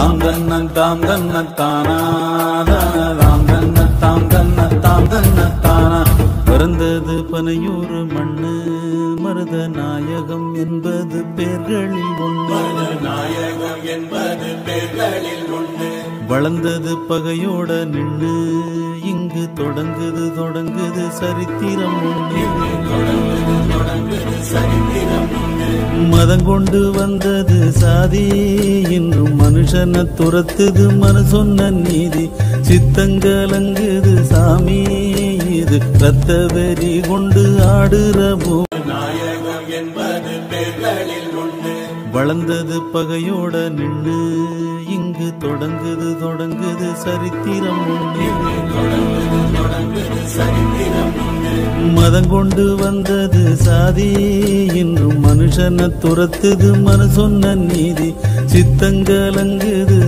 தாம் தன்னத்தானா தாம் தன்னத்தானா. பிறந்தது பனையூறு மண்ணு மருத நாயகம் என்பது பேர்களில் ஒன்று. நாயகம் என்பது பேர்களில் ஒன்று. வளர்ந்தது பகையோட நின்று இங்கு தொடங்குது சரித்திரம் ஒன்று. மதம் கொண்டு வந்தது சாதி இன்றும் மனுஷனை துரத்துது மனு சொன்ன நீதி. சித்தங்கலங்குது சாமி இது ரத்த வெறி கொண்டு ஆடுற பூமி. நாயகம் என்பது பேர்களில் ஒன்று. வளர்ந்தது பகையோட நின்று இங்கு தொடங்குது சரித்திரம் ஒன்று. மதம் கொண்டு வந்தது சாதி இன்றும் மனுஷனை துரத்துது மனு சொன்ன நீதி. சித்தங்கலங்குது